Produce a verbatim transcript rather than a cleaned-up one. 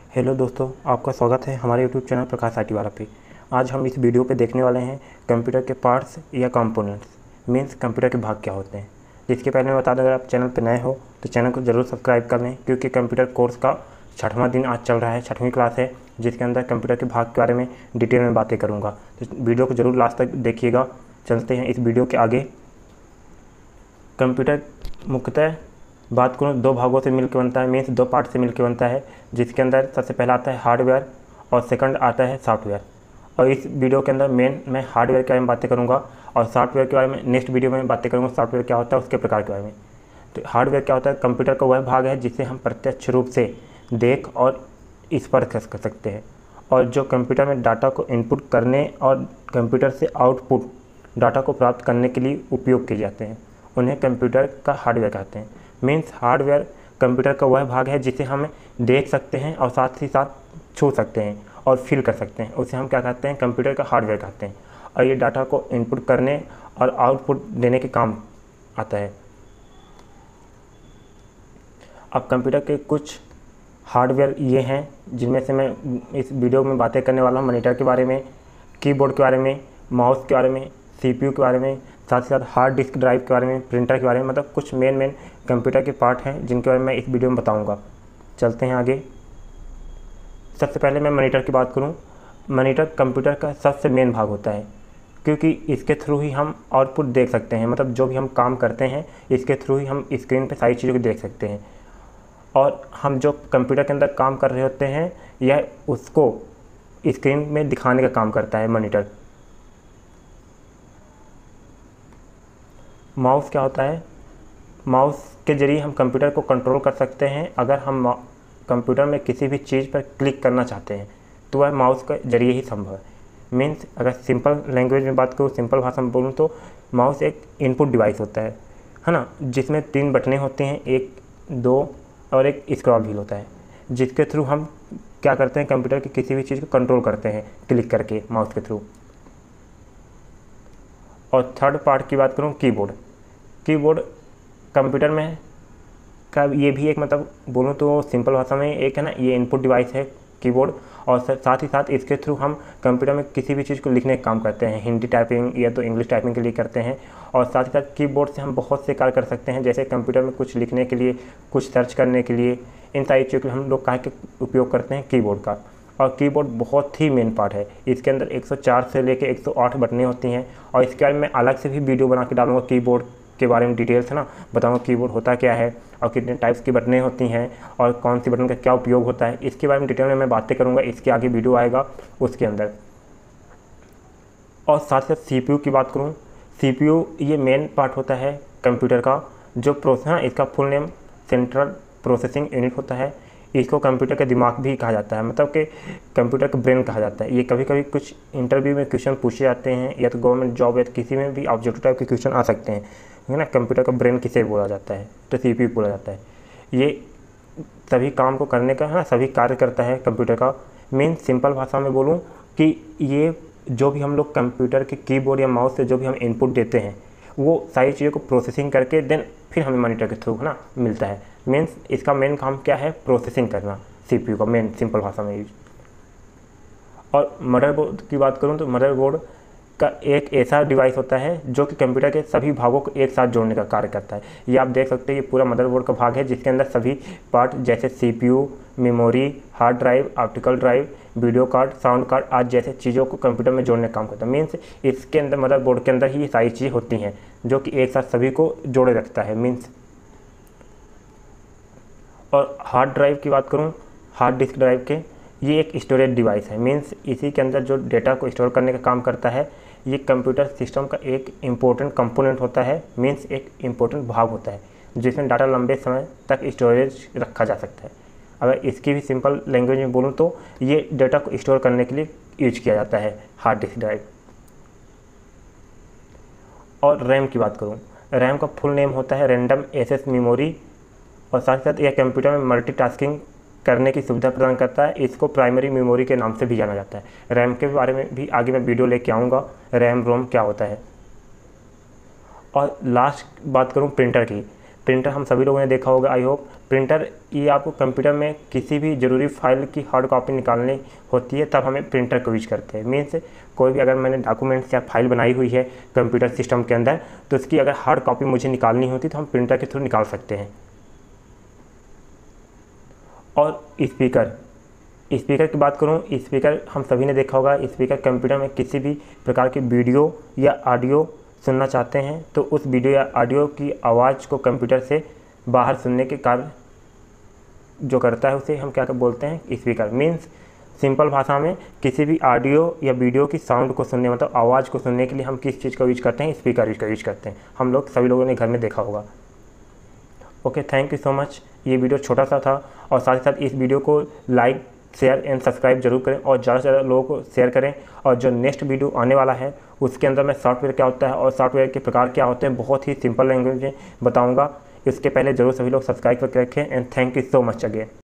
Hello दोस्तों, आपका स्वागत है हमारे YouTube channel Prakash I T वाला पे। आज हम इस वीडियो पे देखने वाले हैं कंप्यूटर के पार्ट्स या कंपोनेंट्स, मीन्स कंप्यूटर के भाग क्या होते हैं। जिसके पहले मैं बता दूं, अगर आप चैनल पे नए हो तो चैनल को ज़रूर सब्सक्राइब कर लें, क्योंकि कंप्यूटर कोर्स का छठवां दिन आज चल रहा है, छठवीं क्लास है, जिसके अंदर कंप्यूटर के भाग के बारे में डिटेल में बातें करूँगा। तो वीडियो को ज़रूर लास्ट तक देखिएगा। चलते हैं इस वीडियो के आगे। कंप्यूटर मुख्यतः बात करूँ दो भागों से मिलकर बनता है, मीन्स दो पार्ट से मिलकर बनता है, जिसके अंदर सबसे पहला आता है हार्डवेयर और सेकंड आता है सॉफ्टवेयर। और इस वीडियो के अंदर मेन मैं हार्डवेयर के बारे में बातें करूँगा और सॉफ्टवेयर के बारे में नेक्स्ट वीडियो में बातें करूँगा। सॉफ्टवेयर क्या होता है, उसके प्रकार के बारे में। तो हार्डवेयर क्या होता है, कंप्यूटर का वह भाग है जिसे हम प्रत्यक्ष रूप से देख और स्पर्श कर सकते हैं, और जो कंप्यूटर में डाटा को इनपुट करने और कंप्यूटर से आउटपुट डाटा को प्राप्त करने के लिए उपयोग किए जाते हैं, उन्हें कंप्यूटर का हार्डवेयर कहते हैं। मीन्स हार्डवेयर कंप्यूटर का वह भाग है जिसे हम देख सकते हैं और साथ ही साथ छू सकते हैं और फील कर सकते हैं, उसे हम क्या कहते हैं, कंप्यूटर का हार्डवेयर कहते हैं। और ये डाटा को इनपुट करने और आउटपुट देने के काम आता है। अब कंप्यूटर के कुछ हार्डवेयर ये हैं जिनमें से मैं इस वीडियो में बातें करने वाला हूँ। मॉनिटर के बारे में, कीबोर्ड के बारे में, माउस के बारे में, सीपीयू के बारे में, साथ ही साथ हार्ड डिस्क ड्राइव के बारे में, प्रिंटर के बारे में, मतलब कुछ मेन मेन कंप्यूटर के पार्ट हैं जिनके बारे में मैं इस वीडियो में बताऊंगा। चलते हैं आगे। सबसे पहले मैं मॉनिटर की बात करूं। मॉनिटर कंप्यूटर का सबसे मेन भाग होता है, क्योंकि इसके थ्रू ही हम आउटपुट देख सकते हैं, मतलब जो भी हम काम करते हैं इसके थ्रू ही हम स्क्रीन पर सारी चीज़ों को देख सकते हैं। और हम जो कंप्यूटर के अंदर काम कर रहे होते हैं यह उसको स्क्रीन में दिखाने का काम करता है मॉनिटर। माउस क्या होता है, माउस के ज़रिए हम कंप्यूटर को कंट्रोल कर सकते हैं। अगर हम कंप्यूटर में किसी भी चीज़ पर क्लिक करना चाहते हैं तो वह माउस के ज़रिए ही संभव है। मीन्स अगर सिंपल लैंग्वेज में बात करूँ, सिंपल भाषा में बोलूँ तो माउस एक इनपुट डिवाइस होता है है ना, जिसमें तीन बटनें होती हैं, एक, दो और एक स्क्रॉल व्हील होता है, जिसके थ्रू हम क्या करते हैं, कंप्यूटर की किसी भी चीज़ को कंट्रोल करते हैं क्लिक करके माउस के थ्रू। और थर्ड पार्ट की बात करूँ, कीबोर्ड। कीबोर्ड कंप्यूटर में का ये भी एक, मतलब बोलूँ तो सिंपल भाषा में एक है ना, ये इनपुट डिवाइस है कीबोर्ड। और साथ ही साथ इसके थ्रू हम कंप्यूटर में किसी भी चीज़ को लिखने का काम करते हैं, हिंदी टाइपिंग या तो इंग्लिश टाइपिंग के लिए करते हैं। और साथ ही साथ कीबोर्ड से हम बहुत से कार्य कर सकते हैं, जैसे कंप्यूटर में कुछ लिखने के लिए, कुछ सर्च करने के लिए, इन सारी चीज़ों के लिए हम लोग काहे के उपयोग करते हैं, कीबोर्ड का। और कीबोर्ड बहुत ही मेन पार्ट है। इसके अंदर एक सौ चार से लेकर एक सौ आठ बटनें होती हैं, और इसके बारे में मैं अलग से भी वीडियो बना के डालूंगा। कीबोर्ड के बारे में डिटेल से ना बताऊंगा, कीबोर्ड होता क्या है और कितने टाइप्स की बटनें होती हैं और कौन सी बटन का क्या उपयोग होता है, इसके बारे में डिटेल में मैं बातें करूंगा। इसके आगे वीडियो आएगा उसके अंदर। और साथ साथ सीपीयू की बात करूं, सीपीयू ये मेन पार्ट होता है कंप्यूटर का, जो प्रोसेस है, इसका full name central processing unit होता है। इसको कंप्यूटर का दिमाग भी कहा जाता है, मतलब कि कंप्यूटर का ब्रेन कहा जाता है। ये कभी कभी कुछ इंटरव्यू में क्वेश्चन पूछे जाते हैं, या तो गवर्नमेंट जॉब या तो किसी में भी ऑब्जेक्टिव टाइप के क्वेश्चन आ सकते हैं, है ना। कंप्यूटर का ब्रेन किसे बोला जाता है, तो सीपीयू बोला जाता है। ये सभी काम को करने का है ना, सभी कार्य करता है कंप्यूटर का। मेन सिंपल भाषा में बोलूँ कि ये जो भी हम लोग कंप्यूटर के कीबोर्ड या माउस से जो भी हम इनपुट देते हैं, वो सारी चीज़ों को प्रोसेसिंग करके देन फिर हमें मॉनिटर के थ्रू है ना मिलता है। मीन्स इसका मेन काम क्या है, प्रोसेसिंग करना, सीपीयू का मेन सिंपल भाषा में यूज। और मदरबोर्ड की बात करूँ तो मदरबोर्ड का एक ऐसा डिवाइस होता है जो कि कंप्यूटर के सभी भागों को एक साथ जोड़ने का कार्य करता है। ये आप देख सकते हैं, ये पूरा मदरबोर्ड का भाग है, जिसके अंदर सभी पार्ट जैसे CPU, memory, hard drive, optical drive, video card, sound card आदि जैसे चीज़ों को कंप्यूटर में जोड़ने का काम करता है। मीन्स इसके अंदर मदरबोर्ड के अंदर ही ये सारी चीज़ें होती हैं जो कि एक साथ सभी को जोड़े रखता है। मीन्स और हार्ड ड्राइव की बात करूं, हार्ड डिस्क ड्राइव के, ये एक स्टोरेज डिवाइस है। मीन्स इसी के अंदर जो डेटा को स्टोर करने का काम करता है। ये कंप्यूटर सिस्टम का एक इम्पोर्टेंट कंपोनेंट होता है, मीन्स एक इम्पोर्टेंट भाग होता है, जिसमें डाटा लंबे समय तक स्टोरेज रखा जा सकता है। अगर इसकी भी सिंपल लैंग्वेज में बोलूँ तो ये डेटा को स्टोर करने के लिए यूज किया जाता है, हार्ड डिस्क ड्राइव। और रैम की बात करूँ, रैम का फुल नेम होता है रैंडम एक्सेस मेमोरी, और साथ ही साथ यह कंप्यूटर में मल्टीटास्किंग करने की सुविधा प्रदान करता है। इसको प्राइमरी मेमोरी के नाम से भी जाना जाता है। रैम के बारे में भी आगे मैं वीडियो लेके आऊँगा, रैम रोम क्या होता है। और लास्ट बात करूँ प्रिंटर की, प्रिंटर हम सभी लोगों ने देखा होगा आई होप। प्रिंटर ये आपको कंप्यूटर में किसी भी ज़रूरी फाइल की हार्ड कॉपी निकालनी होती है तब हमें प्रिंटर को यूज करते हैं। मीन्स कोई भी अगर मैंने डॉक्यूमेंट्स या फाइल बनाई हुई है कंप्यूटर सिस्टम के अंदर तो उसकी अगर हार्ड कॉपी मुझे निकालनी होती तो हम प्रिंटर के थ्रू निकाल सकते हैं। और स्पीकर स्पीकर की बात करूं, स्पीकर हम सभी ने देखा होगा। स्पीकर कंप्यूटर में किसी भी प्रकार की वीडियो या ऑडियो सुनना चाहते हैं तो उस वीडियो या ऑडियो की आवाज़ को कंप्यूटर से बाहर सुनने के कार्य जो करता है उसे हम क्या बोलते हैं, स्पीकर। मीन्स सिंपल भाषा में किसी भी ऑडियो या वीडियो की साउंड को सुनने मतलब आवाज़ को सुनने के लिए हम किस चीज़ का यूज करते हैं, स्पीकर का यूज करते हैं। हम लोग सभी लोगों ने घर में देखा होगा। Okay, thank you so much. ये वीडियो छोटा सा था और साथ ही साथ इस वीडियो को लाइक शेयर एंड सब्सक्राइब जरूर करें और ज़्यादा से ज़्यादा लोगों को शेयर करें। और जो नेक्स्ट वीडियो आने वाला है उसके अंदर मैं सॉफ्टवेयर क्या होता है और सॉफ्टवेयर के प्रकार क्या होते हैं बहुत ही सिंपल लैंग्वेज में बताऊंगा। इसके पहले जरूर सभी लोग सब्सक्राइब करके रखें and thank you so much again.